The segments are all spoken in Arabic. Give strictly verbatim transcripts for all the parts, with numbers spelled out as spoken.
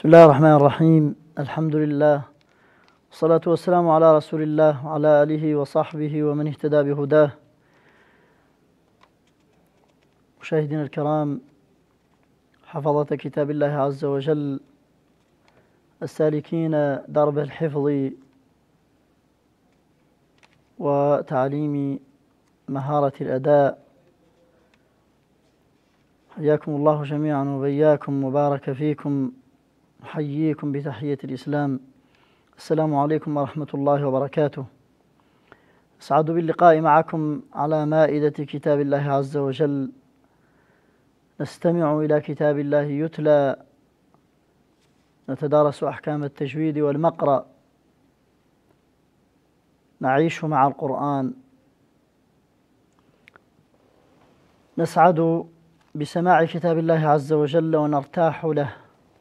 بسم الله الرحمن الرحيم. الحمد لله والصلاة والسلام على رسول الله وعلى آله وصحبه ومن اهتدى بهداه. مشاهدينا الكرام، حفظة كتاب الله عز وجل، السالكين درب الحفظ وتعليم مهارة الأداء، حياكم الله جميعا وبياكم وبارك فيكم. أحييكم بتحية الإسلام، السلام عليكم ورحمة الله وبركاته. أسعد باللقاء معكم على مائدة كتاب الله عز وجل، نستمع إلى كتاب الله يتلى، نتدارس أحكام التجويد والمقرأ، نعيش مع القرآن، نسعد بسماع كتاب الله عز وجل ونرتاح له.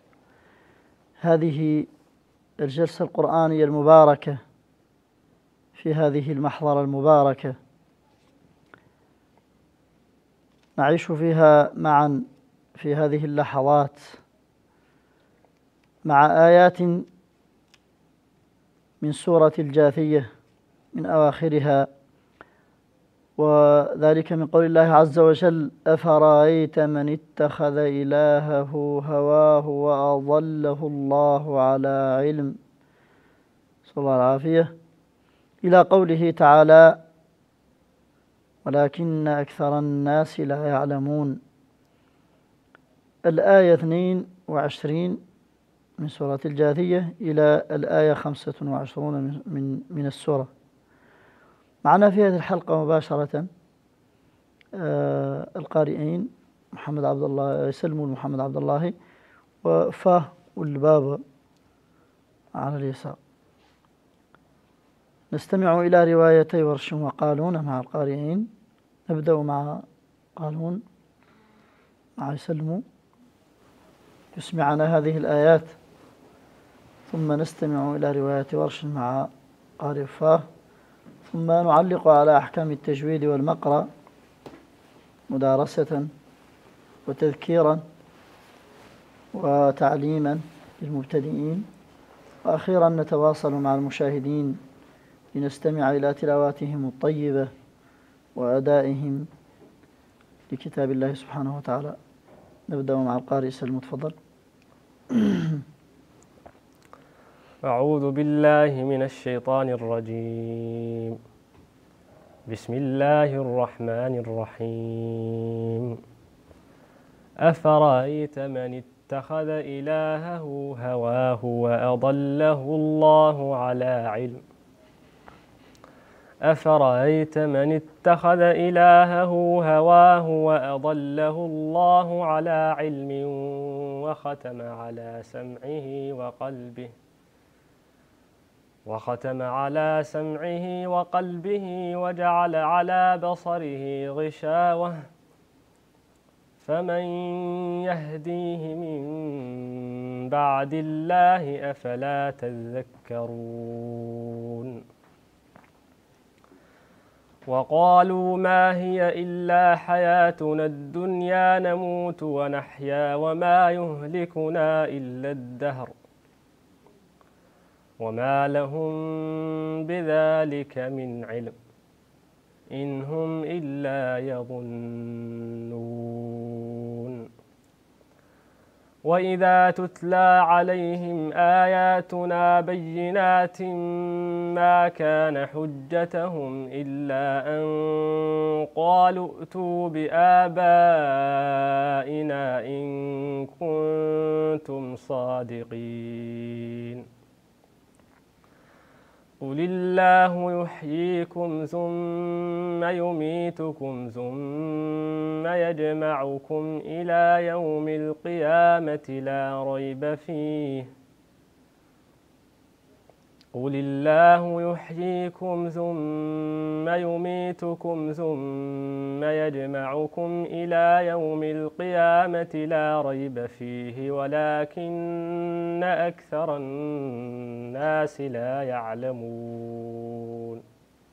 هذه الجلسة القرآنية المباركة في هذه المحضرة المباركة نعيش فيها معا في هذه اللحظات مع آيات من سورة الجاثية من أواخرها، وذلك من قول الله عز وجل: أفرأيت من اتخذ إلهه هواه وأضله الله على علم، صلى الله العافية، إلى قوله تعالى: ولكن أكثر الناس لا يعلمون. الآية اثنين وعشرين من سورة الجاثية إلى الآية خمسة وعشرون من من السورة. معنا في هذه الحلقة مباشرة آه القارئين محمد عبد الله سلمو محمد عبد الله وفاه والبابا على اليسار. نستمع إلى روايتي ورش وقالون مع القارئين. نبدأ مع قالون مع سلمو يسمعنا هذه الآيات، ثم نستمع إلى رواية ورش مع قارئ فاه، ثم نعلق على أحكام التجويد والمقرأ مدارسة وتذكيرا وتعليما للمبتدئين، وأخيرا نتواصل مع المشاهدين لنستمع إلى تلاواتهم الطيبة وأدائهم لكتاب الله سبحانه وتعالى. نبدأ مع القارئ سلمو، تفضل. أعوذ بالله من الشيطان الرجيم. بسم الله الرحمن الرحيم. أفرأيت من اتخذ إلهه هواه وأضله الله على علم أفرأيت من اتخذ إلهه هواه وأضله الله على علم وختم على سمعه وقلبه وختم على سمعه وقلبه وجعل على بصره غشاوة فمن يهديه من بعد الله أفلا تذكرون. وقالوا ما هي إلا حياتنا الدنيا نموت ونحيا وما يهلكنا إلا الدهر وما لهم بذلك من علم إن هم إلا يظنون. وإذا تتلى عليهم آياتنا بينات ما كان حجتهم إلا أن قالوا ائتوا بآبائنا إن كنتم صادقين. قل الله يحييكم ثم يميتكم ثم يجمعكم إلى يوم القيامة لا ريب فيه. قل الله يحييكم ثم يميتكم ثم يجمعكم إلى يوم القيامة لا ريب فيه ولكن أكثر الناس لا يعلمون.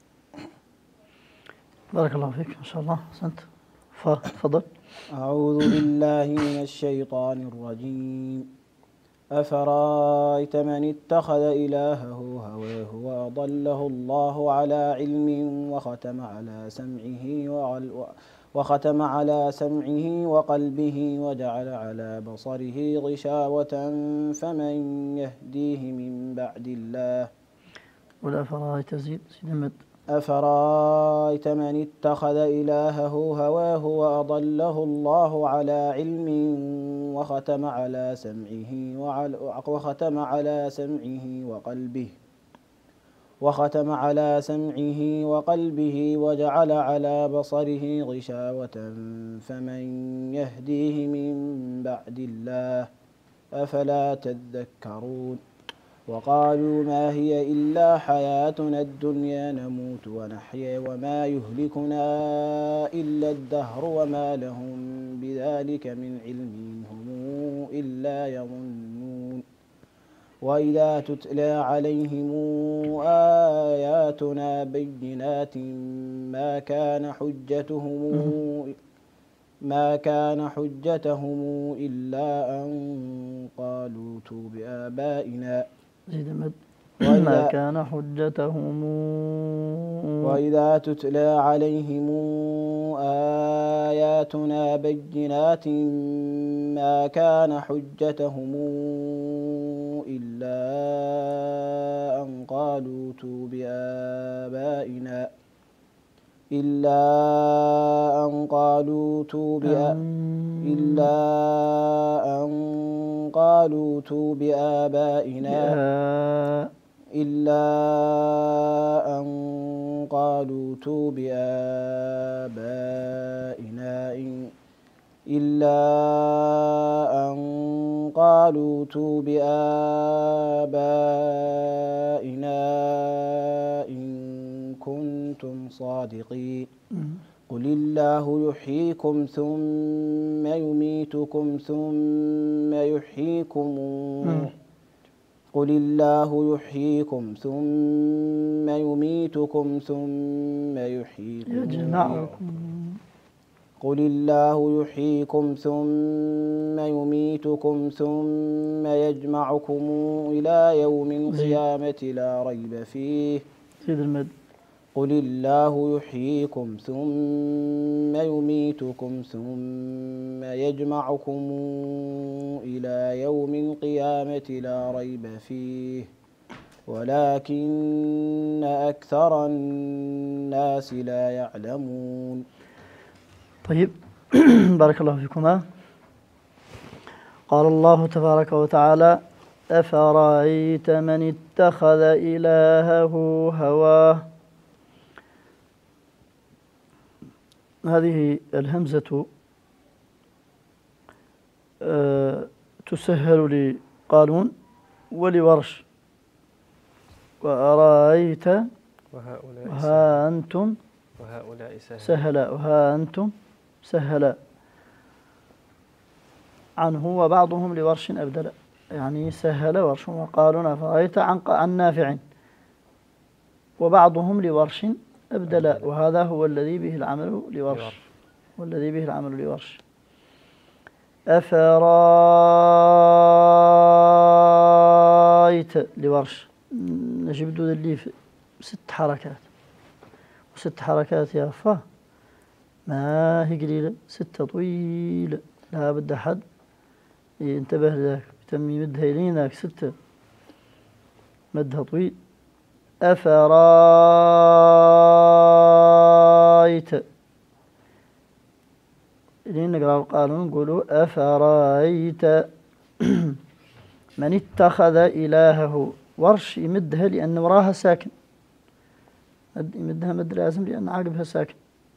بارك الله فيك، ما شاء الله، أحسنت. فتفضل. أعوذ بالله من الشيطان الرجيم. أفرأيت من اتخذ إلهه هواه وأضله الله على علم وختم على سمعه وعل وختم على سمعه وقلبه وجعل على بصره غشاوة فمن يهديه من بعد الله. ولا أفرأيت زيد زيد المد. أفرأيت من اتخذ إلهه هواه وأضله الله على علم وختم على سمعه وعل وختم على سمعه وقلبه وختم على سمعه وقلبه وجعل على بصره غشاوة فمن يهديه من بعد الله أفلا تذكرون. وقالوا ما هي إلا حياتنا الدنيا نموت ونحيا وما يهلكنا إلا الدهر وما لهم بذلك من علم هم إلا يظنون. وإذا تتلى عليهم آياتنا بينات ما كان حجتهم ما كان حجتهم إلا أن قالوا ائتوا بآبائنا زيد المد. ما كان حجتهم وإذا تتلى عليهم آياتنا بينات ما كان حجتهم إلا أن قالوا ائتوا بآبائنا إلا أن قالوا ائتوا إلا أن قالوا ائتوا بآبائنا إلا أن قالوا ائتوا بآبائنا إن إلا أن قالوا ائتوا بآبائنا إن كنتم صادقين. قل الله يحييكم ثم يميتكم ثم يحييكم قل الله يحييكم ثم يميتكم ثم يحييكم يجمعكم قل الله يحييكم ثم يميتكم ثم يجمعكم إلى يوم القيامة لا ريب فيه. زيد المد. قل الله يحييكم ثم يميتكم ثم يجمعكم إلى يوم القيامة لا ريب فيه ولكن أكثر الناس لا يعلمون. طيب بارك الله فيكما. قال الله تبارك وتعالى أفرأيت من اتخذ إلهه هواه. هذه الهمزة أه تسهل لقالون ولورش. وأرأيت وها أنتم وهؤلاء سهلا وها أنتم سهلا عنه وبعضهم لورش أبدل يعني سهل ورش وقالون أفرأيت عن عن نافع وبعضهم لورش أبدل وهذا هو الذي به العمل لورش والذي به العمل لورش. أفرأيت لورش نجيب دود الليف ست حركات وست حركات يا فا ما هي قليلة ستة طويلة لا بد أحد ينتبه لذلك بتمي مدها إليناك ستة مدها طويل. أفرأيت إلين نقرأ القانون نقولوا أفرأيت من اتخذ إلهه. ورش يمدها لأن وراها ساكن يمدها مد لازم لأن عقبها ساكن.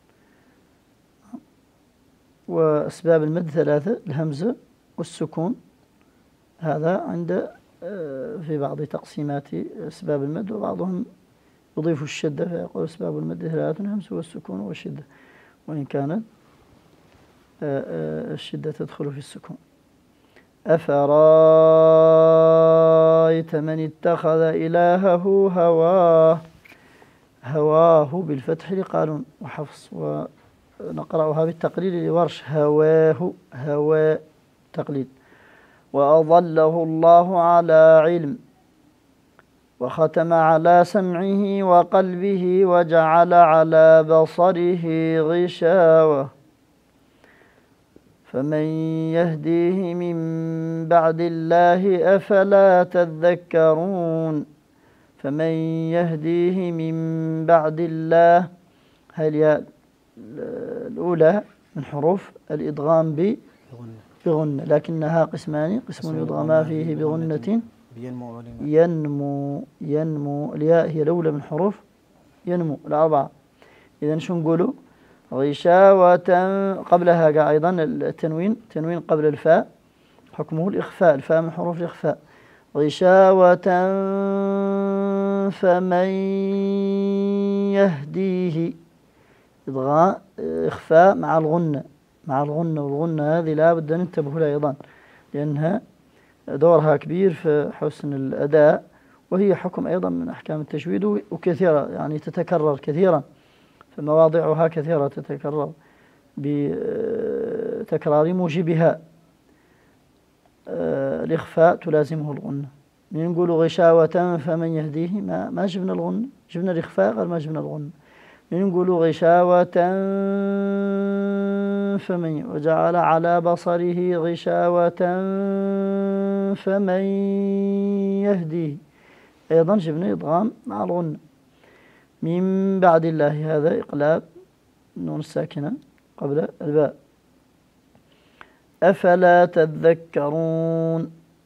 وأسباب المد ثلاثة الهمزة والسكون هذا عند في بعض تقسيمات أسباب المد وبعضهم يضيف الشدة فيقول أسباب المد ثلاثة الهمز والسكون والشدة وإن كانت الشدة تدخل في السكون. أفرأيت من اتخذ إلهه هواه. هواه بالفتح لقالون وحفص ونقرأها بالتقليل لورش هواه هوا تقليد وأضله الله على علم وختم على سمعه وقلبه وجعل على بصره غشاوة فمن يهديه من بعد الله أفلا تذكرون فمن يهديه من بعد الله. هل الأولى من حروف الإدغام بغنة، لكنها قسمان: قسم يدغم فيه بغنة ينمو ينمو الياء هي الأولى من حروف ينمو الأربعة. إذن شو نقوله؟ غشاوة قبلها أيضا التنوين، تنوين قبل الفاء حكمه الإخفاء، الفاء من حروف الإخفاء. غشاوة فمن يهديه إضغاء إخفاء مع الغنة مع الغنة والغنة هذه لا بد أن ننتبه لها أيضا، لأنها دورها كبير في حسن الأداء، وهي حكم أيضا من أحكام التجويد وكثيرة يعني تتكرر كثيرا، فمواضعها كثيرة تتكرر بتكرار موجبها. الإخفاء تلازمه الغنة. من نقول غشاوة فمن يهديه ما, ما جبنا الغنة، جبنا الإخفاء غير ما جبنا الغنة. من نقول غشاوة فمن وجعل على بصره غشاوة فمن يهديه أيضا جبنا إضغام مع الغنة. من بعد الله هذا إقلاب النون الساكنة قبل الباء. أفلا تذكرون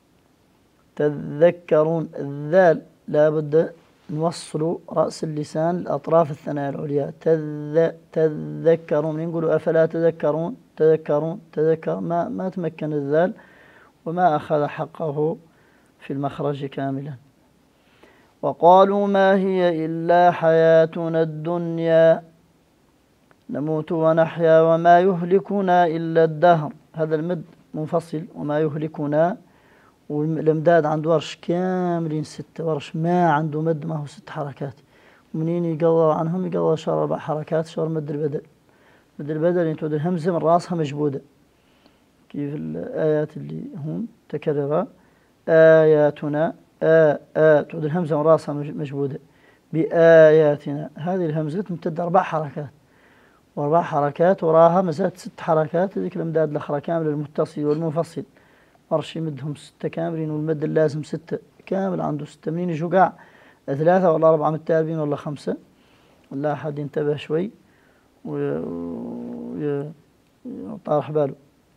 تذكرون الذال لا بد نوصل رأس اللسان لأطراف الثنايا العليا. تذ تذكرون نقول أفلا تذكرون تذكرون تذكر ما ما تمكن الذال وما أخذ حقه في المخرج كاملا. وقالوا ما هي إلا حياتنا الدنيا نموت ونحيا وما يهلكنا إلا الدهر. هذا المد منفصل، وما يهلكنا، والامداد عند ورش كاملين ستة، ورش ما عنده مد ما هو ست حركات، ومنين يقضى عنهم يقضى شهر أربع حركات، شهر مد البدل. مد البدل يعني تعود الهمزة من راسها مجبودة، كيف الآيات اللي هون تكررها آياتنا آ آ تعود الهمزة من راسها مجبودة بآياتنا. هذه الهمزة تمتد أربع حركات، وأربع حركات وراها مزاد ست حركات. هذيك الامداد الأخرى كامل المتصل والمنفصل ورش يمدهم ستة كاملين، والمد اللازم ستة كامل عنده ستة. منين يجوا قاع ثلاثة ولا أربعة متتالبين ولا خمسة، ولا أحد ينتبه شوي ويطارح باله.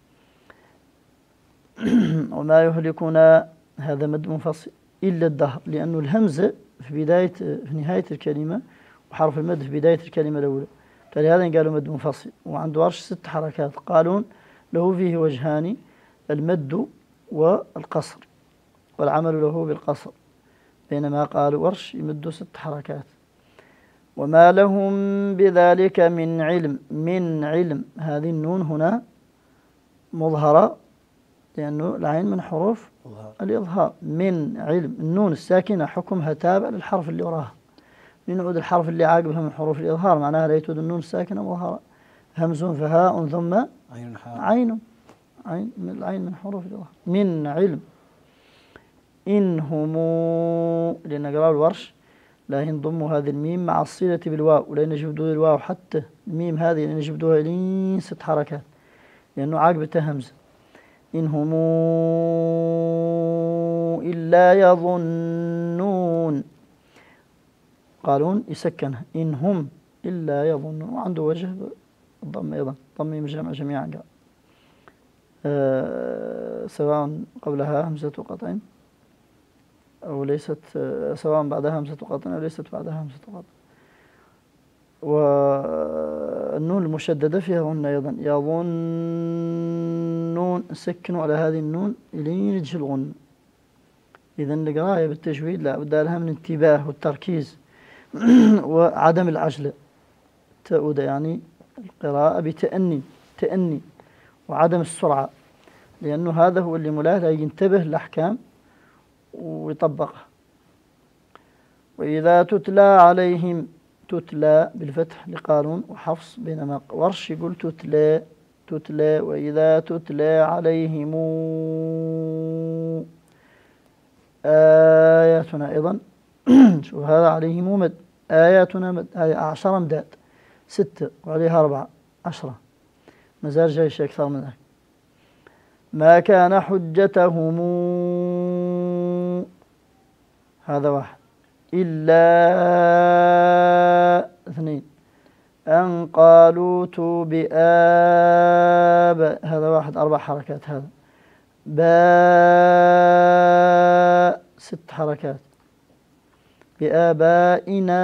وما يهلكنا هذا مد منفصل إلا الدهر، لأنه الهمزة في بداية في نهاية الكلمة وحرف المد في بداية الكلمة الأولى، فلهذا قالوا مد منفصل. وعنده ورش ست حركات، قالون له فيه وجهان: المد والقصر، والعمل له بالقصر، بينما قالوا ورش يمد ست حركات. وما لهم بذلك من علم. من علم هذه النون هنا مظهرة، لأنه العين من حروف الإظهار. من علم النون الساكنة حكمها تابع للحرف اللي وراها. ينعود الحرف اللي عاقبها من حروف الإظهار، معناها لا يتود النون الساكنة مظهرة. همز فهاء ثم عين عين عين من العين من حروف الإظهار. من علم. إن هم لأن قرأوا الورش لا ينضموا هذه الميم مع الصلة بالواو، ولا يجبدوا الواو حتى الميم هذه لأن يجبدوها لين ست حركات، لأنه عاقبتها همزة. إن هم إلا يظنون. قالون يسكنها إن هم إلا يظنون، وعنده وجه الضم أيضا، ضم جمع جميعا قال. أه سواء قبلها همزة قطع أو ليست، أه سواء بعدها همزة قطع أو ليست بعدها همزة قطع. والنون المشددة فيها غنة أيضا. يظنون سكنوا على هذه النون إلين يجي الغنة. إذن القراءة بالتجويد لا بد لها من انتباه والتركيز وعدم العجلة. تؤد يعني القراءة بتأني تأني وعدم السرعة، لأنه هذا هو اللي ملاه لا ينتبه الأحكام ويطبقها. وإذا تتلى عليهم، تتلى بالفتح لقالون وحفص، بينما ورش يقول تتلى تتلى وإذا تتلى عليهم آياتنا أيضا شو هذا عليهم مد، آياتنا مد، هذه عشرة أمداد، ستة وعليها أربعة عشرة، مازال جاي شيء أكثر من ذلك. ما كان حجتهم هذا واحد، إلا اثنين، أن قالوا تو بآب هذا واحد، أربع حركات، هذا باء ست حركات، بآبائنا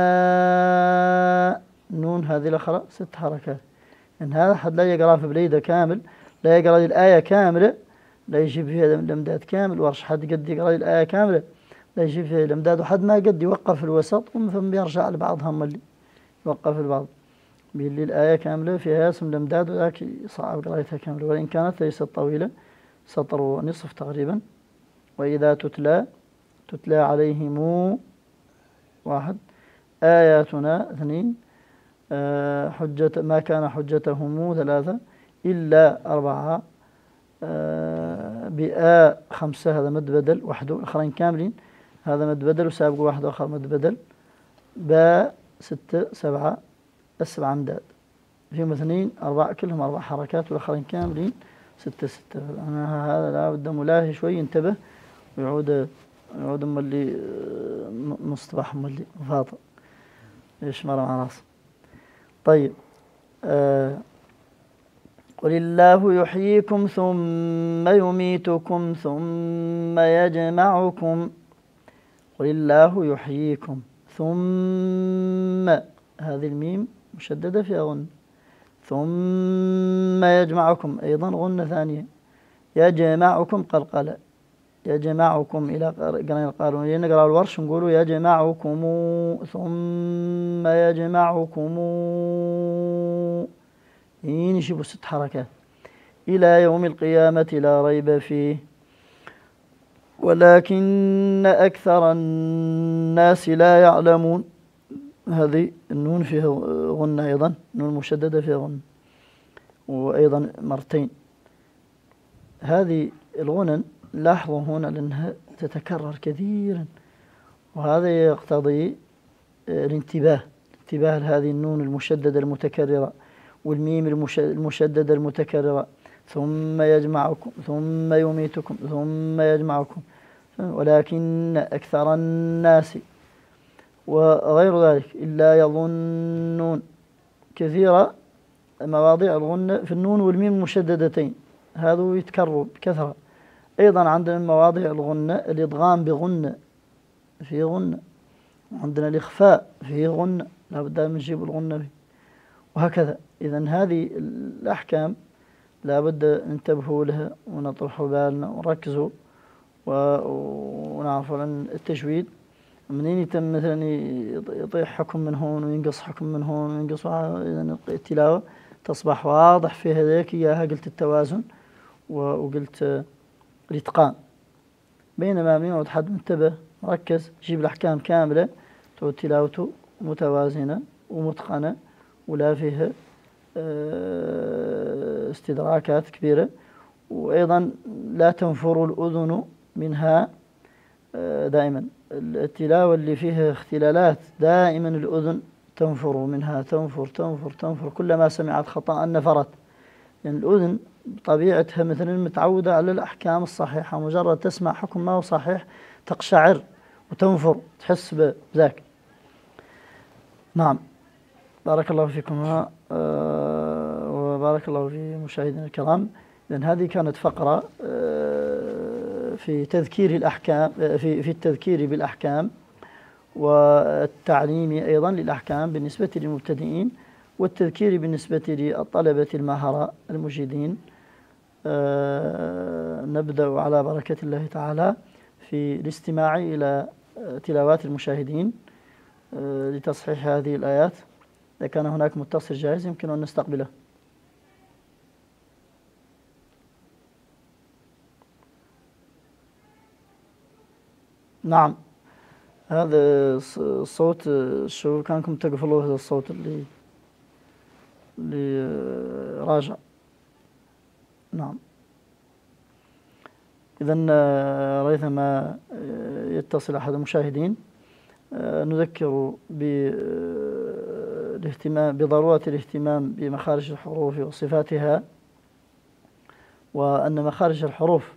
نون هذه الأخرى ست حركات. إن هذا حد لا يقرأ في بليدة كامل، لا يقرأ الآية كاملة، لا يجيب فيها الأمداد كامل، ورش حد قد يقرأ الآية كاملة لا يجيب فيها الأمداد، وحد ما قد يوقف في الوسط ثم بيرجع لبعضها ملي يوقف البعض باللي الآية كاملة فيها اسم الأمداد، وذاك صعب قراءتها كاملة، وإن كانت ليست طويلة سطر ونصف تقريبا. وإذا تتلى تتلى عليهم واحد، آياتنا اثنين، أه حجة ما كان حجتهم ثلاثة، إلا أربعة، أه بآ خمسة هذا مد بدل وحده، الآخرين كاملين هذا مد بدل وسابق واحد آخر مد بدل، باء ستة سبعة، السبع أمداد فيهم اثنين أربعة كلهم أربع حركات، والآخرين كاملين ستة ستة. أنا هذا لا بد ملاهي شوي ينتبه ويعود يعود ملي مصطبح ملي فاطر إيش مرة مع راسه. طيب آه قل الله يحييكم ثم يميتكم ثم يجمعكم، قل الله يحييكم ثم هذه الميم مشددة فيها غنة، ثم يجمعكم أيضا غنة ثانية، يجمعكم قلقلة، يجمعكم إلى قرين القانون، نقرأ الورش نقولوا يجمعكم ثم يجمعكم ينشبوا ست حركات، إلى يوم القيامة لا ريب فيه ولكن أكثر الناس لا يعلمون. هذه النون فيها غنة أيضا، نون مشددة فيها غنة، وأيضا مرتين. هذه الغنن لاحظوا هنا لأنها تتكرر كثيرا، وهذا يقتضي الانتباه انتباه لهذه النون المشددة المتكررة والميم المشددة المتكررة، ثم يجمعكم ثم يميتكم ثم يجمعكم، ولكن أكثر الناس وغير ذلك إلا يظنون، كثيرة مواضيع الغنة في النون والميم المشددتين، هذا يتكرر بكثرة. أيضا عندنا مواضيع الغنة الإدغام بغنة فيه غنة، عندنا الإخفاء فيه غنة لا بد من نجيب الغنة فيه، وهكذا. إذن هذه الأحكام لا بد ننتبهوا لها ونطرحوا بالنا ونركزوا ونعرفوا عن التجويد. منين يتم مثلا يطيح حكم من هون وينقص حكم من هون وينقص، إذن التلاوة تصبح واضح في هذيك إياها قلت التوازن وقلت الإتقان. بينما من يقعد حد منتبه مركز يجيب الأحكام كاملة تعود تلاوته متوازنة ومتقنة ولا فيها استدراكات كبيرة، وأيضا لا تنفر الأذن منها دائما. التلاوة اللي فيها اختلالات دائما الأذن تنفر منها، تنفر تنفر تنفر كلما سمعت خطأ نفرت، لأن يعني الأذن بطبيعتها مثلا متعودة على الأحكام الصحيحة، مجرد تسمع حكم ما هو صحيح تقشعر وتنفر تحس بذاك. نعم بارك الله فيكم آه وبارك الله في مشاهدينا الكرام. لأن هذه كانت فقرة آه في تذكير الأحكام آه في في التذكير بالأحكام والتعليم أيضا للأحكام بالنسبة للمبتدئين، والتذكير بالنسبة للطلبة المهرة المجيدين. آه نبدأ على بركة الله تعالى في الاستماع إلى تلاوات المشاهدين آه لتصحيح هذه الآيات. إذا كان هناك متصل جاهز يمكن أن نستقبله. نعم هذا الصوت شو كانكم تقفلوا هذا الصوت اللي اللي راجع. نعم. إذن ريثما يتصل أحد المشاهدين نذكر بالاهتمام بضرورة الاهتمام بمخارج الحروف وصفاتها، وأن مخارج الحروف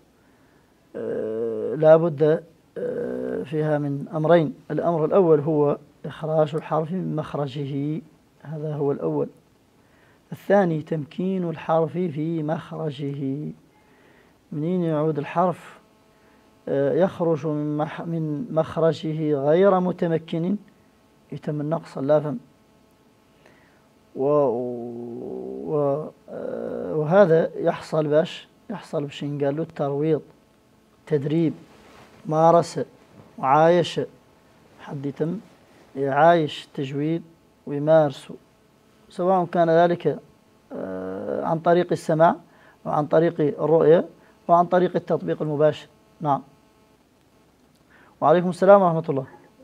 لا بد فيها من أمرين. الأمر الأول هو إخراج الحرف من مخرجه، هذا هو الأول. الثاني تمكين الحرف في مخرجه. منين يعود الحرف يخرج من مخرجه غير متمكن يتم النقص اللافم، وهذا يحصل باش يحصل باش نقال له الترويض، تدريب، مارسة، معايشة، حد يتم يعايش التجويد ويمارسه، سواء كان ذلك عن طريق السماع وعن طريق الرؤية وعن طريق التطبيق المباشر. نعم. وعليكم السلام ورحمة الله.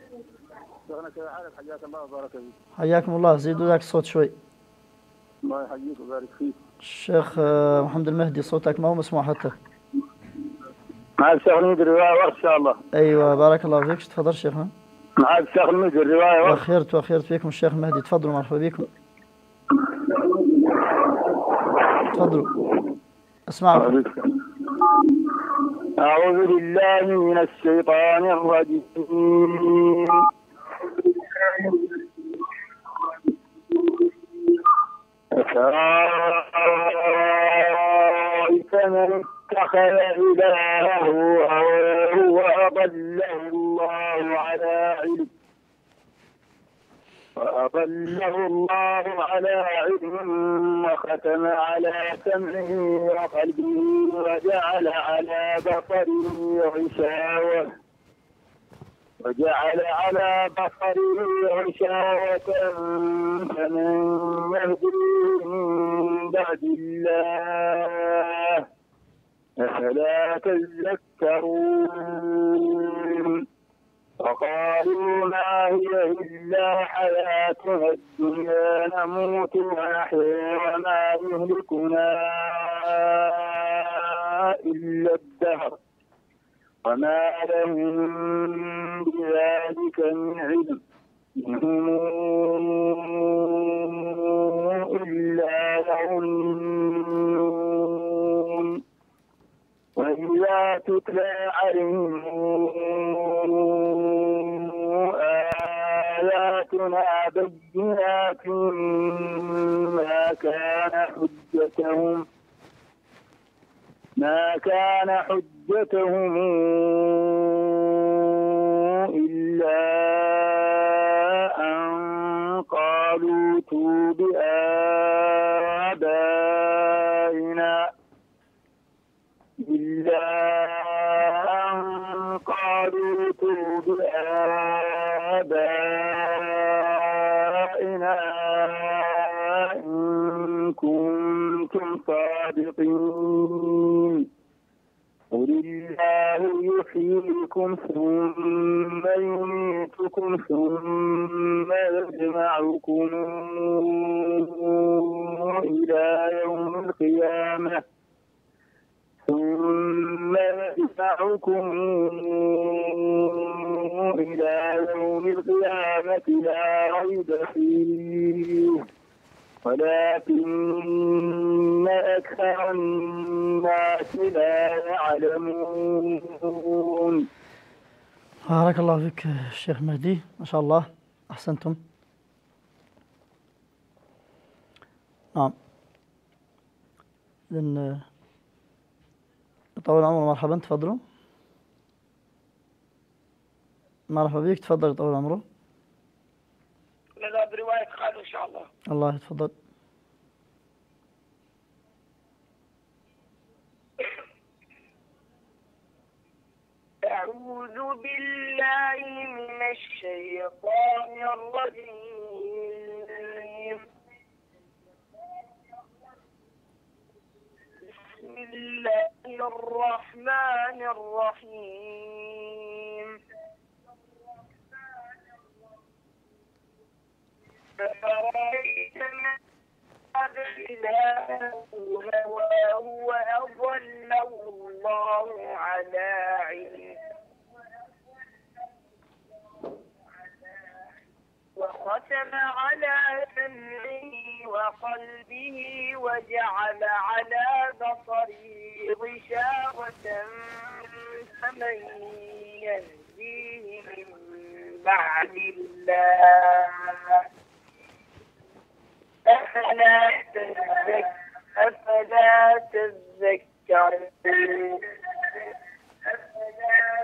حياك الله وبارك فيك. حياكم الله، زيدوا ذاك الصوت شوي. الله يحييك ويبارك فيك. الشيخ محمد المهدي صوتك ما هو مسموع حتى. معك الشيخ المهدي الرواية وقت إن شاء الله. أيوة بارك الله فيك. تفضل شيخنا. معك الشيخ المهدي الرواية وقت. وخيرت وخيرت فيكم الشيخ المهدي، تفضلوا مرحبا بكم. تفضلوا أسمعكم. أعوذ بالله من الشيطان الرجيم. أفرأيت من اتخذ إلهه هواه وأضله الله على علم وأضله الله على علم وختم على سمعه وقلبه وجعل على بصره غشاوة وجعل على بصره غشاوة فمن يهديه من بعد الله أفلا تذكرون. وقالوا ما هي إلا حياتنا الدنيا نموت ونحيا وما يهلكنا إلا الدهر وما لهم بذلك من علم إنهم إلا يظنون. وإذا تتلى عليهم آياتنا بينات ما كان حجتهم ما كان حجتهم إلا أن قالوا ائتوا بآبائنا إلا أن قالوا ائتوا بآبائنا إن كنتم صادقين. قل الله يحييكم ثم يميتكم ثم يجمعكم إلى يوم القيامة ثم يجمعكم إلى يوم القيامة لا ريب فيه ولكن أكثر الناس لا يعلمون. بارك الله فيك الشيخ مهدي، ما شاء الله أحسنتم. نعم. إذن طول العمر مرحبا، تفضلوا. مرحبا بك، تفضل طول عمره. لا برواية خالد إن شاء الله. الله يتفضل. أعوذ بالله من الشيطان الرجيم. بسم الله الرحمن الرحيم. أفرأيت من اتخذ إلهه هواه وأضله الله على علم وختم على سمعه وقلبه وجعل على بصره غشاوة فمن يهديه من بعد الله أفلا تذكر أفلا تذكرون أفلا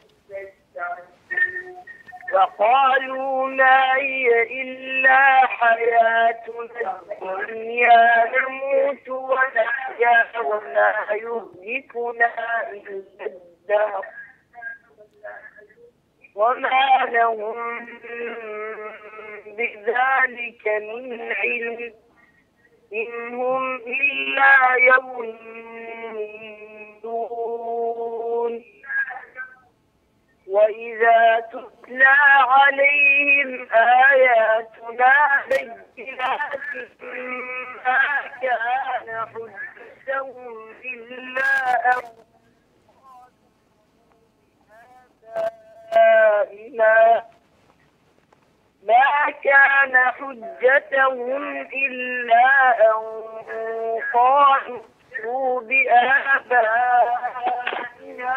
تذكرون وقالوا ما هي إلا حياتنا الدنيا نموت ونحيا وما يهلكنا إلا الدهر وما لهم بذلك من علم إن هم إلا يظنون وإذا تتلى عليهم آياتنا بينات ما كان حجتهم إلا أن ما كان حجتهم إلا أن قالوا بآبائنا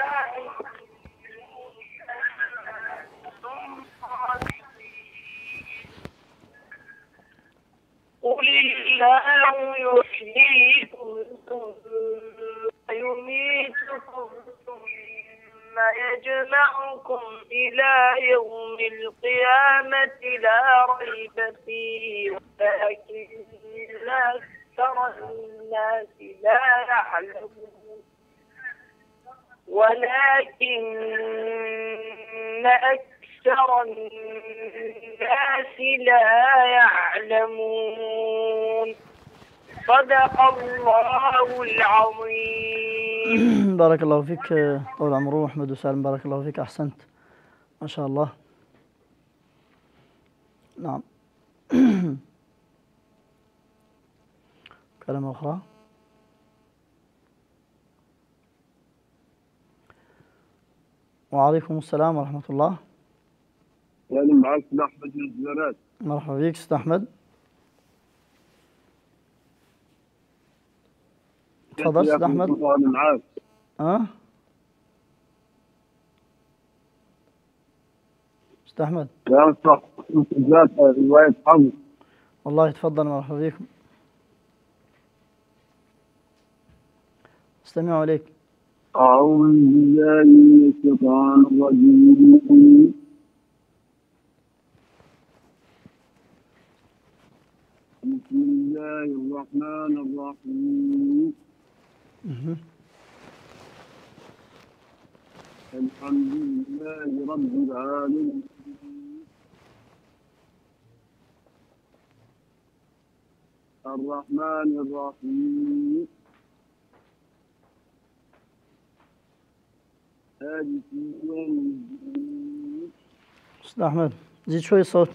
قل الله يحييكم ثم يميتكم ثم يجمعكم إلى يوم القيامة لا ريب فيه ولكن أكثر الناس لا يعلمون ولكن أكثر الناس لا يعلمون صدق الله العظيم. بارك الله فيك طول عمره أحمد وسالم، بارك الله فيك، أحسنت ما شاء الله. نعم. كلمة أخرى. وعليكم السلام ورحمة الله. يعني معك أحمد من الزيارات. مرحبا بك أستاذ أحمد. تفضل أستاذ أحمد. أنا معك. أه؟ أستاذ أحمد. يا أستاذ مسجات رواية حمد. والله تفضل، مرحبا بكم. استمع عليك. أعوذ بالله من الشيطان الرجيم. بسم الله الرحمن الرحيم. الحمد لله رب العالمين الرحمن الرحيم مالك يوم الدين. أستاذ أحمد زيد شوي الصوت.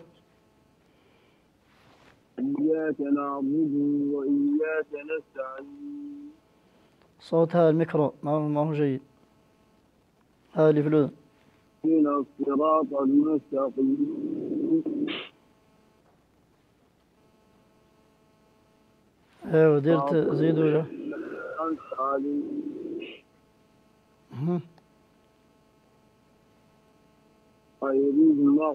إياك نعبد وإياك نستعين. صوت هذا الميكرو ما هو جيد، هذا اللي في الأذن. اهدنا الصراط المستقيم. ايوه ديرت زيدوا له. أنت عليم. يريد الله.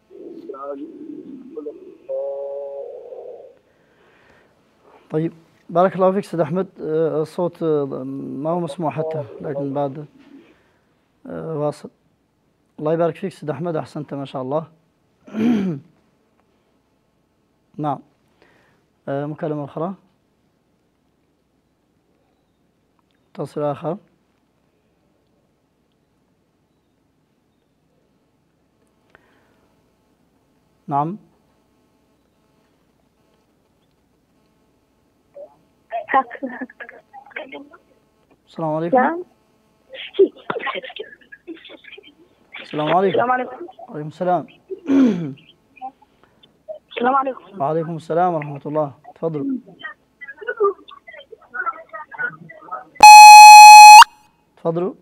طيب بارك الله فيك سيد أحمد. الصوت ما هو مسموع حتى، لكن بعد واصل. الله يبارك فيك سيد أحمد، أحسنت ما شاء الله. نعم. مكالمة أخرى، متصل آخر. نعم. السلام عليكم. نعم. السلام عليكم. السلام عليكم. وعليكم السلام. السلام عليكم. وعليكم السلام ورحمة الله، تفضلوا. تفضلوا.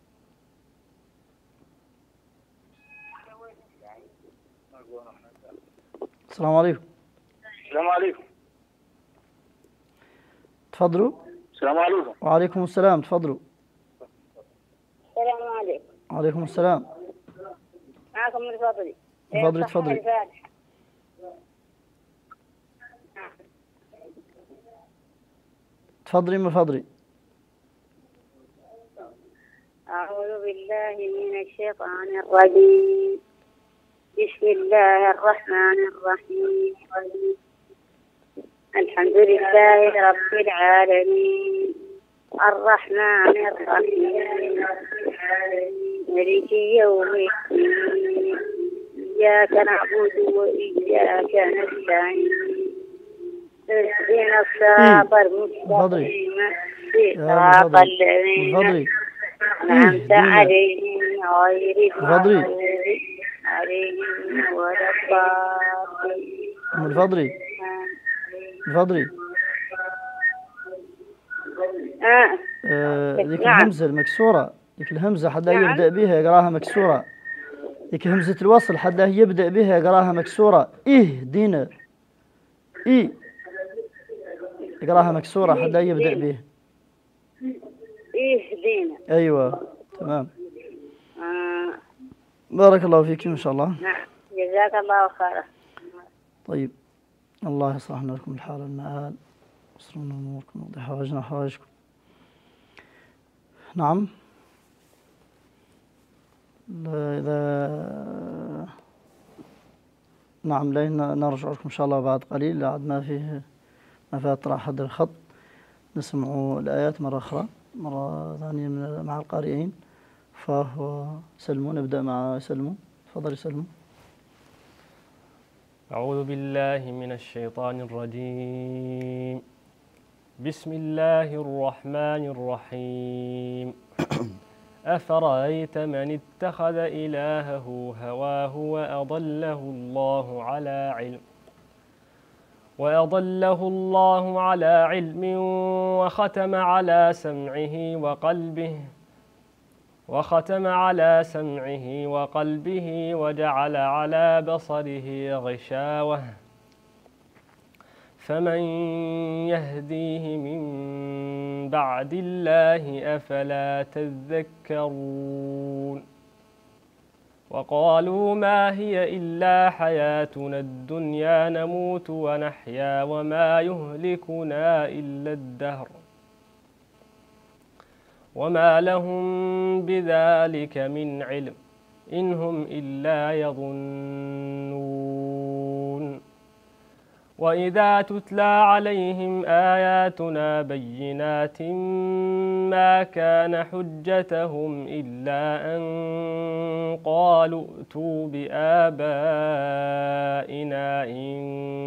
السلام عليكم. السلام عليكم. تفضلوا. السلام عليكم. وعليكم السلام. تفضلوا. السلام عليكم. وعليكم السلام. معكم الفضلي. تفضلي تفضلي. تفضلي من فضلي. أعوذ بالله من الشيطان الرجيم. بسم الله الرحمن الرحيم. الحمد لله رب العالمين الرحمن الرحيم مالك يوم الدين إياك نعبد وإياك نستعين اهدنا الصراط المستقيم صراط الذين أنعمت عليهم غير المغضوب عليهم ولا الضالين. من فضلي. من فضلي. آه. آه، ذيك نعم. الهمزة المكسورة، ذيك الهمزة حدا نعم. يبدأ بها يقراها مكسورة. ذيك همزة الوصل حدا يبدأ بها يقراها مكسورة. إيه دينا إيه يقراها مكسورة حدا يبدأ بها. إيه دينا. أيوة تمام. آه. بارك الله فيكم إن شاء الله. نعم جزاك الله خيرا. طيب الله يصلح لنا لكم الحال المآل ويسرنا أموركم ويقضي حوائجنا وحوائجكم. نعم. لا إذا نعم لين نرجع لكم إن شاء الله بعد قليل بعد ما فيه ما فيه طلع حد الخط نسمع الآيات مرة أخرى مرة ثانية من مع القارئين. فهو سلموا. نبدأ مع سلموا. تفضل سلموا. أعوذ بالله من الشيطان الرجيم. بسم الله الرحمن الرحيم. أفرأيت من اتخذ إلهه هواه وأضله الله على علم وأضله الله على علم وختم على سمعه وقلبه وختم على سمعه وقلبه وجعل على بصره غشاوة فمن يهديه من بعد الله أفلا تذكرون وقالوا ما هي إلا حياتنا الدنيا نموت ونحيا وما يهلكنا إلا الدهر وما لهم بذلك من علم إن هم إلا يظنون وإذا تتلى عليهم آياتنا بينات ما كان حجتهم إلا أن قالوا ائتوا بآبائنا إن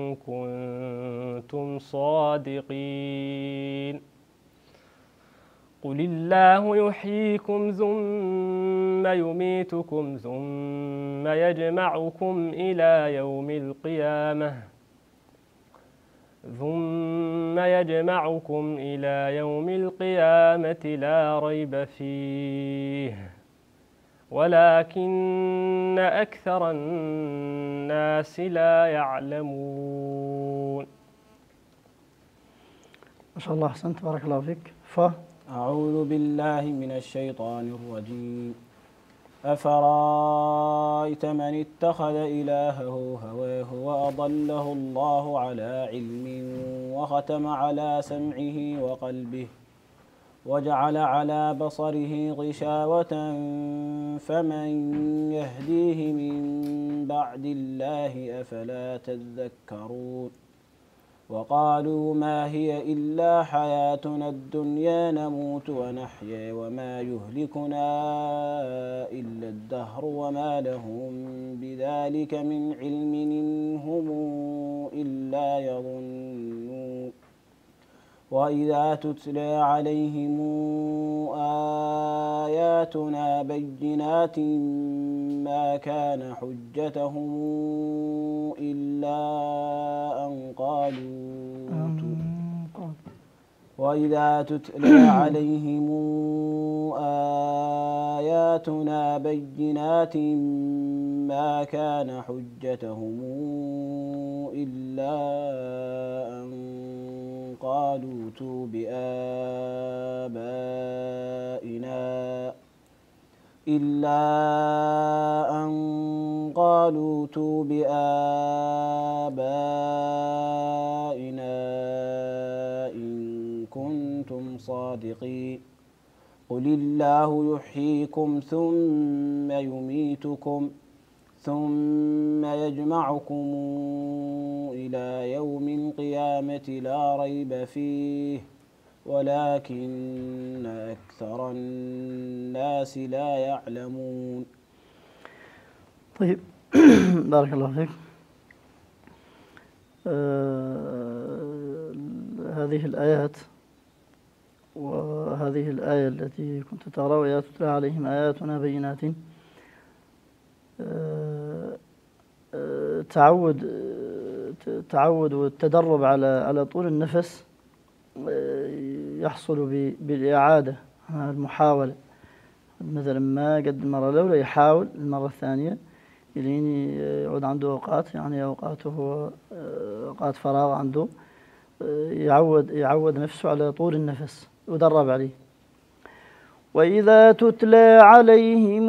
كنتم صادقين قل الله يحييكم ثم يميتكم ثم يجمعكم إلى يوم القيامة ثم يجمعكم إلى يوم القيامة لا ريب فيه ولكن أكثر الناس لا يعلمون. ما شاء الله أحسنت بارك الله فيك. ف أعوذ بالله من الشيطان الرجيم. أفرأيت من اتخذ إلهه هواه وأضله الله على علم وختم على سمعه وقلبه وجعل على بصره غشاوة فمن يهديه من بعد الله أفلا تذكرون وقالوا ما هي إلا حياتنا الدنيا نموت ونحيا وما يهلكنا إلا الدهر وما لهم بذلك من علم إن هم إلا يظنون وإذا تتلى عليهم آياتنا بينات ما كان حجتهم إلا أن قالوا وإذا تتلى عليهم آياتنا بينات ما كان حجتهم إلا أن قالوا ائتوا بآبائنا إلا أن قالوا ائتوا بآبائنا إن كنتم صادقين قل الله يحييكم ثم يميتكم ثم يجمعكم إلى يوم القيامة لا ريب فيه ولكن أكثر الناس لا يعلمون. طيب بارك الله فيك. آه هذه الآيات وهذه الآية التي كنت تقرأ وإذا تتلى عليهم آياتنا بينات آه آه تعود آه تعود والتدرب على على طول النفس يحصل بالإعادة المحاولة. مثلا ما قد المرة الأولى يحاول المرة الثانية لين يعود عنده أوقات يعني أوقاته أوقات فراغ عنده يعود يعود نفسه على طول النفس ودرب عليه. وإذا تتلى عليهم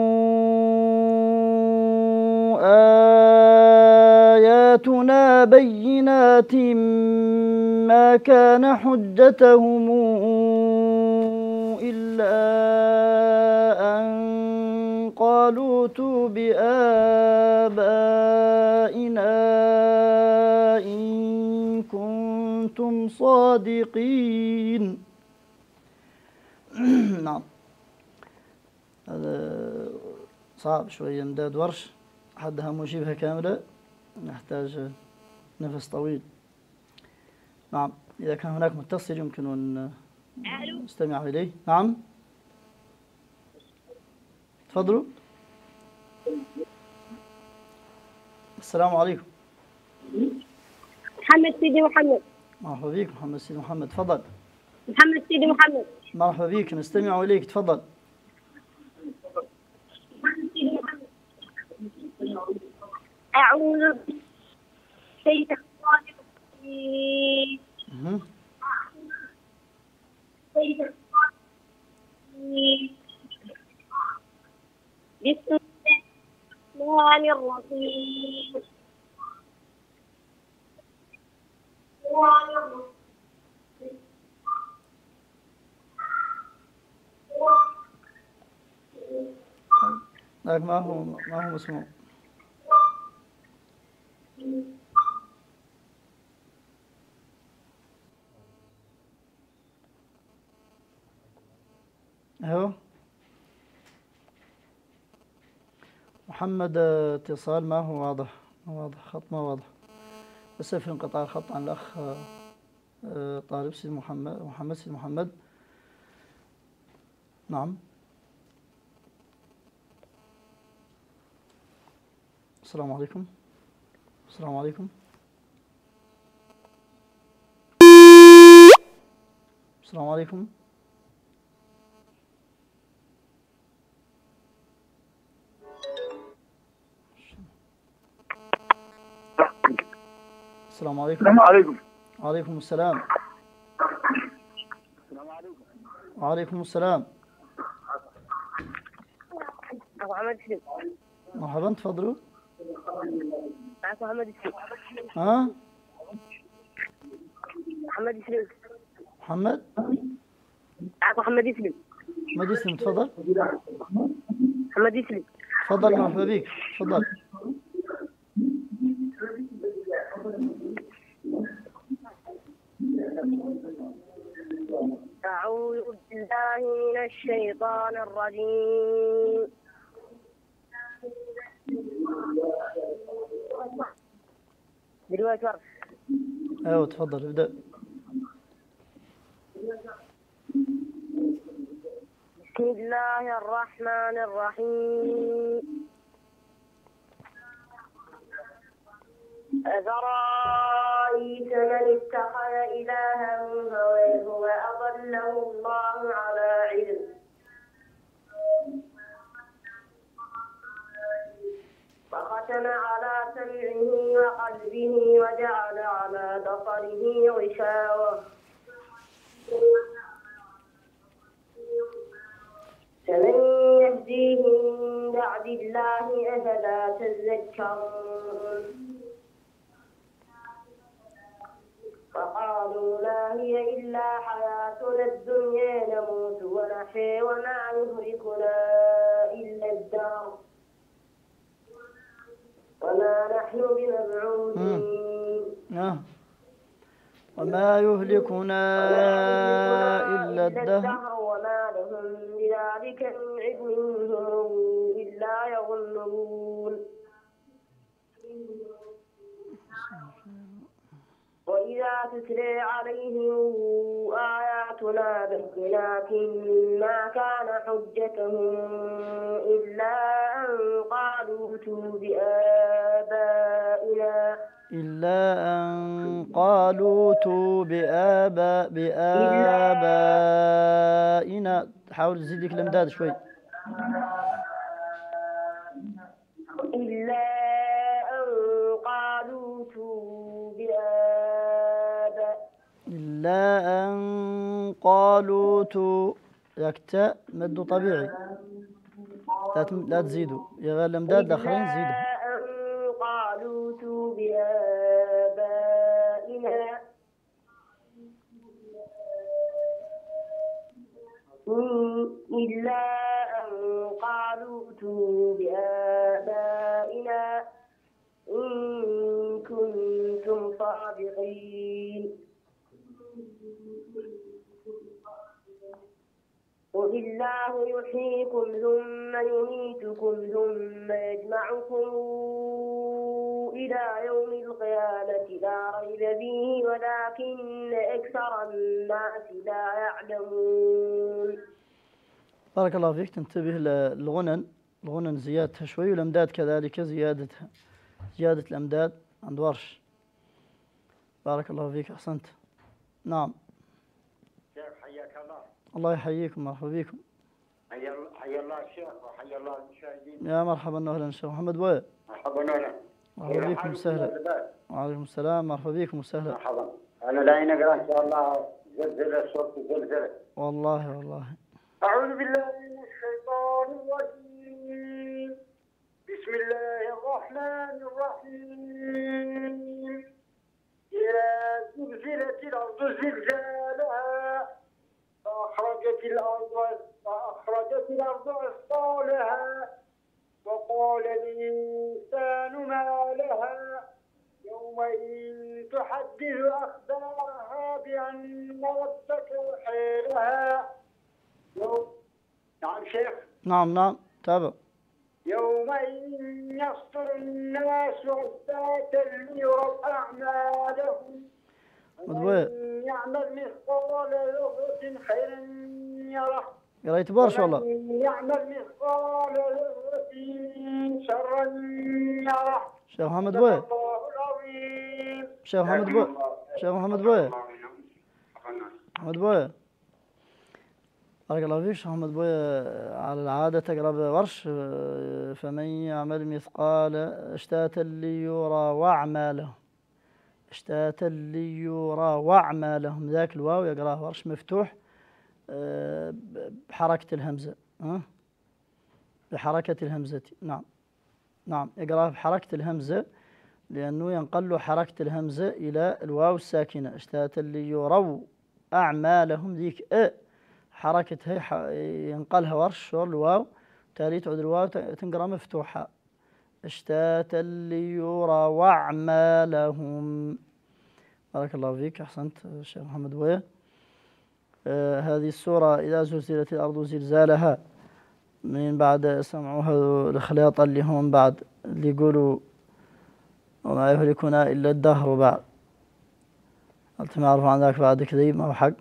آياتنا بينات ما كان حجتهم إلا أن قالوا ائتوا بآبائنا إن كنتم صادقين. نعم هذا صعب شوية امداد ورش حدها مشيبها كاملة نحتاج نفس طويل. نعم إذا كان هناك متصل يمكن أن نستمع إليه. نعم تفضلوا. السلام عليكم. محمد سيدي محمد. مرحبا بك محمد سيدي محمد تفضل. محمد سيدي محمد. مرحبا بك نستمع إليك تفضل. أعوذ بالشيطان الرجيم. بسم الله الرحمن الرحيم. لكن ما هو ما هو مسموع. اهو محمد اتصال ما هو واضح ما واضح خط ما واضح بس في انقطاع الخط عن الأخ طالب سيد محمد محمد سيد محمد. نعم السلام عليكم. السلام عليكم. السلام عليكم. السلام عليكم. السلام عليكم. وعليكم السلام. السلام عليكم. وعليكم السلام. أبو محمد سليم. مرحبا تفضلوا. معك محمد سليم. ها محمد سليم. محمد معك محمد سليم. محمد يسلم تفضل. محمد سليم. تفضل مرحبا بك تفضل. أعوذ بالله من الشيطان الرجيم. دلوقتي ورش. ايوه تفضل ابدأ. بسم الله الرحمن الرحيم. أفرأيت من اتخذ إلهه هواه بصره وجعل على بصره غشاوة فمن يهديه من بعد الله أفلا تذكرون فقالوا ما هي إلا حياتنا الدنيا نموت ونحيا وما يهلكنا إلا الدهر وما نحن بمبعوثين وما يهلكنا إلا الدهر وما لهم بذلك من علم هم إلا يظنون وإذا تتلى عليهم آياتنا بينات ما كان حجتهم إلا أن قالوا ائتوا بآبائنا إلا أن قالوا ائتوا بآباء بآبائنا. حاول تزيدك الأمداد شوي. إلا أن قالوا ائتوا بآبائنا إلا أن قالوا تو يكتاء مد طبيعي لا لا تزيدوا يا غير الأمداد الآخرين زيدوا. إلا أن قالوا ائتوا بآبائنا إلا أن قالوا ائتوا بآبائنا إن كنتم صادقين قل الله يحييكم ثم يميتكم ثم يجمعكم إلى يوم القيامة لا ريب فيه ولكن أكثر الناس لا يعلمون. بارك الله فيك. تنتبه للغنن، الغنن زيادتها شوي والأمداد كذلك زيادتها، زيادة الأمداد عند ورش. بارك الله فيك، أحسنت. نعم. شيخ حياك الله. الله يحييكم، مرحبا بكم. حيا الله الشيخ وحيا الله المشاهدين. يا مرحبا وأهلا شيخ محمد بويه. مرحبا وأهلا. مرحبا بكم وسهلا. وعليكم السلام، مرحبا بكم وسهلا. مرحبا. أنا لا نقرأ إن شاء الله زلزلة صوت زلزلة. والله والله. أعوذ بالله من الشيطان الرجيم. بسم الله الرحمن الرحيم. إذا زلزلت الأرض زلزالها فأخرجت الأرض فأخرجت الأرض أثقالها وقال الإنسان ما لها يومئذ تحدث أخبارها بأن ربك أوحى لها. يوم... نعم شيخ. نعم نعم تابع. يومئذ يصدر الناس أشتاتا ليروا أعمالهم ومن يعمل مثقال ذرة خيرا يره قريت بارش والله. ومن يعمل مثقال ذرة شرا يره. شيخ محمد بويه. الله العظيم. شيخ محمد بويه. شيخ محمد بويه. محمد بويه. بارك الله فيك. شيخ محمد بويه على العادة تقرأ بورش فمن يعمل مثقال اشتاتا ليرى وأعمالهم اشتاتا ليرى وأعمالهم. ذاك الواو يقرأه ورش مفتوح بحركة الهمزة، ها بحركة الهمزة. نعم نعم يقرأه بحركة الهمزة لأنه ينقل حركة الهمزة إلى الواو الساكنة. اشتاتا ليروا أعمالهم ذيك أ حركتها ينقلها ورش شور الواو تالي تعود الواو تنقرأ مفتوحة. اشتاتا ليرى وأعمالهم. بارك الله فيك، أحسنت الشيخ محمد بويه. آه هذه السورة إذا زلزلت الأرض زلزالها من بعد سمعوها الخلاط اللي هم بعد اللي يقولوا وما يهلكنا إلا الدهر بعد. هل تمعرف عن ذاك بعد كذيب ما هو حق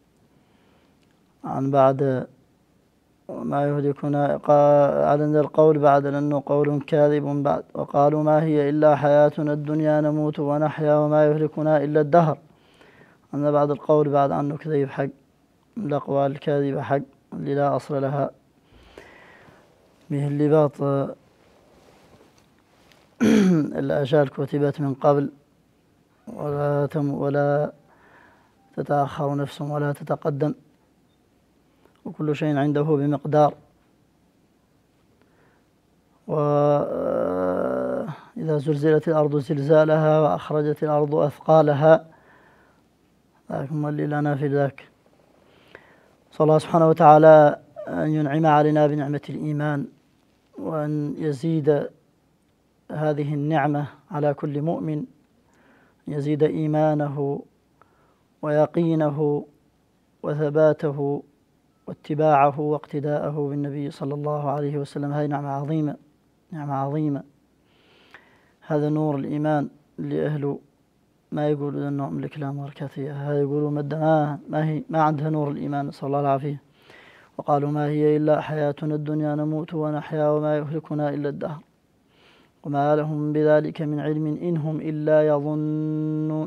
عن بعد وما يهلكنا على القول بعد لأنه قول كاذب بعد. وقالوا ما هي إلا حياتنا الدنيا نموت ونحيا وما يهلكنا إلا الدهر. أن بعد القول بعد عنه كذيب حق، الأقوال الكاذبة حق اللي لا أصل لها به اللباط. الأشياء كتبت من قبل ولا تم ولا تتأخر نفس ولا تتقدم، وكل شيء عنده بمقدار. وإذا زلزلت الأرض زلزالها وأخرجت الأرض أثقالها، ثم اللي لنا في ذاك. صلى الله سبحانه وتعالى أن ينعم علينا بنعمة الإيمان، وأن يزيد هذه النعمة على كل مؤمن، يزيد إيمانه ويقينه وثباته واتباعه واقتداءه بالنبي صلى الله عليه وسلم. هذه نعمة عظيمة، نعمة عظيمة. هذا نور الإيمان اللي أهله ما يقولوا ذا النوع من الكلام والكثير، هذا يقولوا مدة ما, ما هي ما عندها نور الإيمان، نسأل الله العافية. وقالوا ما هي إلا حياتنا الدنيا نموت ونحيا وما يهلكنا إلا الدهر وما لهم بذلك من علم إن هم إلا يظنون.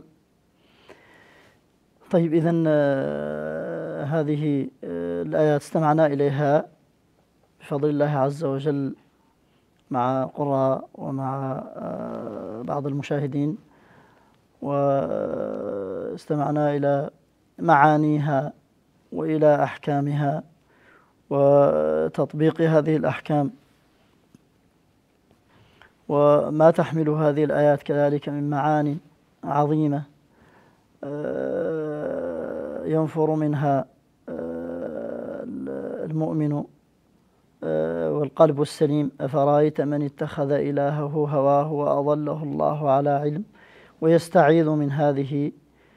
طيب، إذن آه هذه آه الآيات استمعنا إليها بفضل الله عز وجل مع قراء ومع آه بعض المشاهدين، واستمعنا إلى معانيها وإلى أحكامها وتطبيق هذه الأحكام وما تحمل هذه الآيات كذلك من معاني عظيمة ينفر منها المؤمن والقلب السليم. أفرأيت من اتخذ إلهه هواه وأضله الله على علم، ويستعيذ من هذه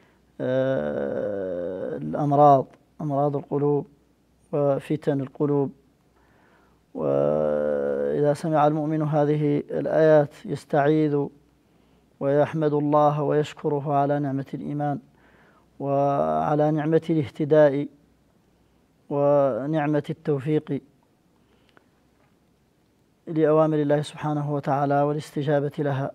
الأمراض، أمراض القلوب وفتن القلوب. وإذا سمع المؤمن هذه الآيات يستعيذ ويحمد الله ويشكره على نعمة الإيمان وعلى نعمة الاهتداء ونعمة التوفيق لأوامر الله سبحانه وتعالى والاستجابة لها،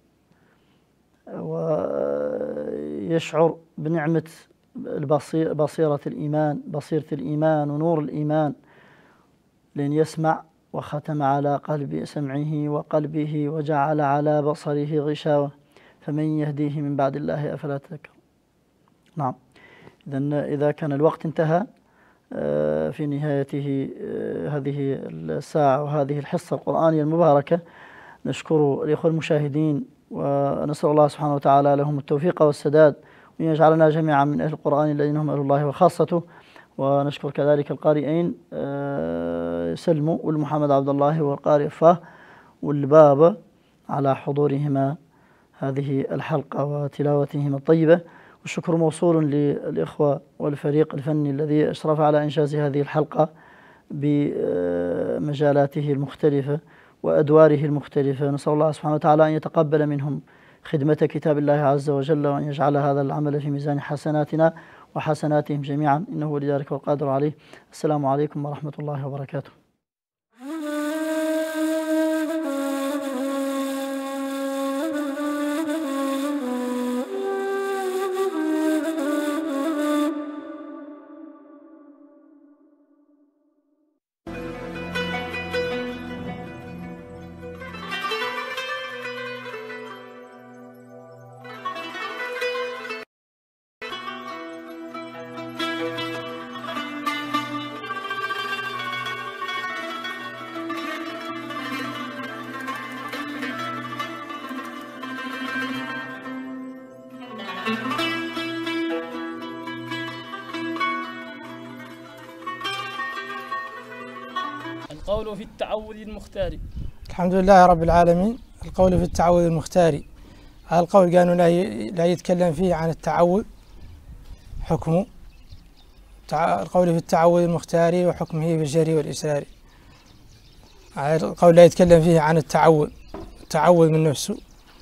ويشعر بنعمة البصير بصيرة الإيمان، بصيرة الإيمان ونور الإيمان، لأن يسمع وختم على قلب سمعه وقلبه وجعل على بصره غشاوة، فمن يهديه من بعد الله أفلا تذكرون. نعم، إذن إذا كان الوقت انتهى في نهايته هذه الساعة وهذه الحصة القرآنية المباركة، نشكر الإخوة المشاهدين ونسأل الله سبحانه وتعالى لهم التوفيق والسداد، وأن يجعلنا جميعا من أهل القرآن الذين هم أهل الله وخاصته. ونشكر كذلك القارئين سلمو والمحمد عبد الله والقارئ فاه والبابا على حضورهما هذه الحلقة وتلاوتهما الطيبة. والشكر موصول للإخوة والفريق الفني الذي أشرف على إنجاز هذه الحلقة بمجالاته المختلفة وأدواره المختلفة. نسأل الله سبحانه وتعالى أن يتقبل منهم خدمة كتاب الله عز وجل، وأن يجعل هذا العمل في ميزان حسناتنا وحسناتهم جميعا، إنه لذلك والقادر عليه. السلام عليكم ورحمة الله وبركاته. القول في التعوذ المختار. الحمد لله رب العالمين. القول في التعوذ المختار، هذا القول قالوا لا يتكلم فيه عن التعوذ حكمه، القول في التعوذ المختار وحكمه في الجري والإسرار. القول لا يتكلم فيه عن التعوذ، التعوذ من نفسه،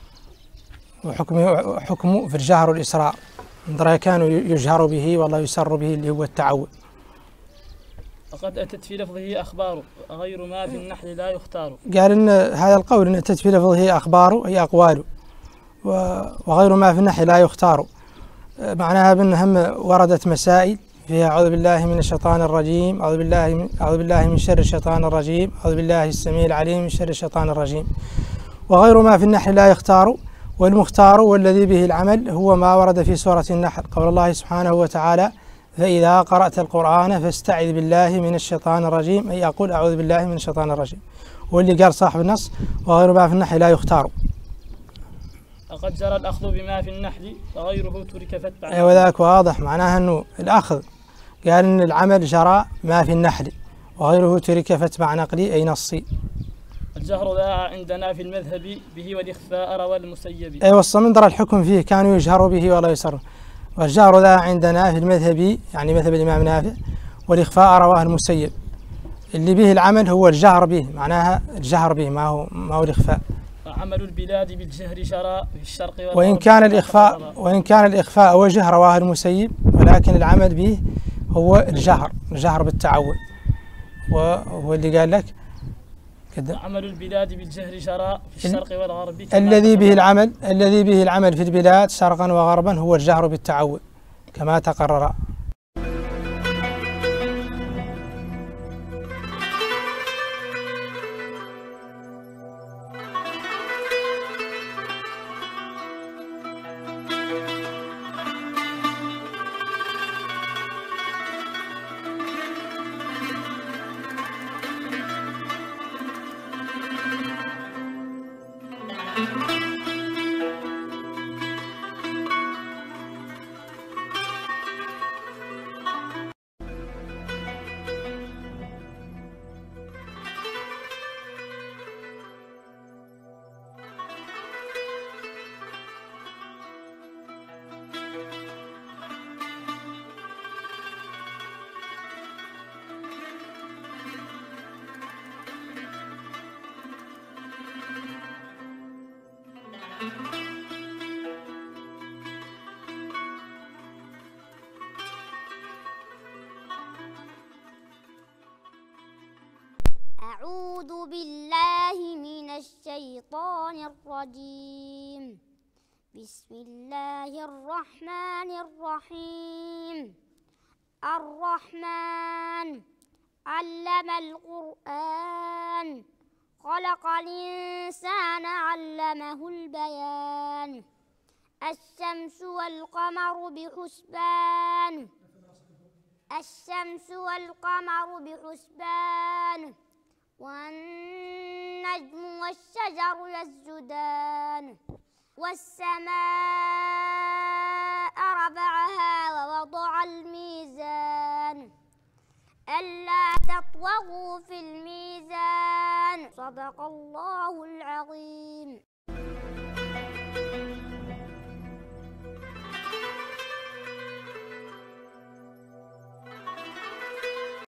وحكمه حكمه في الجهر والإسرار، من كانوا يجهر به والله يسر به اللي هو التعوذ. وقد أتت في لفظه أخبار غير ما في النحل لا يختار. قال إن هذا القول إن أتت في لفظه أخبار هي أقوال، وغير ما في النحل لا يختار. معناها بأن هم وردت مسائل فيها أعوذ بالله من الشيطان الرجيم، أعوذ بالله من أعوذ بالله من شر الشيطان الرجيم، أعوذ بالله السميع العليم من شر الشيطان الرجيم. وغير ما في النحل لا يختار، والمختار والذي به العمل هو ما ورد في سورة النحل، قول الله سبحانه وتعالى: فإذا قرأت القرآن فاستعذ بالله من الشيطان الرجيم، أي أقول أعوذ بالله من الشيطان الرجيم. واللي قال صاحب النص: وغير ما في النحل لا يختار. وقد جرى الأخذ بما في النحل وغيره ترك فاتبع. أيوة ذاك واضح، معناها أنه الأخذ قال أن العمل جرى ما في النحل وغيره ترك فاتبع نقلي أي نصي. الجهر ذا عندنا في المذهب به والإخفاء روى المسيب. أيوة الصمندر الحكم فيه كانوا يجهروا به ولا يسر، والجهر ذا عندنا في المذهب يعني مذهب الإمام نافع، والإخفاء رواه المسيب. اللي به العمل هو الجهر به، معناها الجهر به ما هو ما هو الإخفاء. عمل البلاد بالجهر شرى في الشرق والغرب. وإن كان الإخفاء وإن كان الإخفاء وجه رواه المسيب، ولكن العمل به هو الجهر، الجهر بالتعود. وهو اللي قال لك عمل البلاد بالجهر شرى في الشرق والغرب. الذي به العمل الذي به العمل في البلاد شرقا وغربا هو الجهر بالتعود كما تقرر. أعوذ بالله من الشيطان الرجيم. بسم الله الرحمن الرحيم. الرحمن علم القرآن، خلق الإنسان علمه البيان. الشمس والقمر بحسبان الشمس والقمر بحسبان والنجم والشجر يسجدان. والسماء رفعها ووضع الميزان، ألا تطغوا في الميزان. صدق الله العظيم.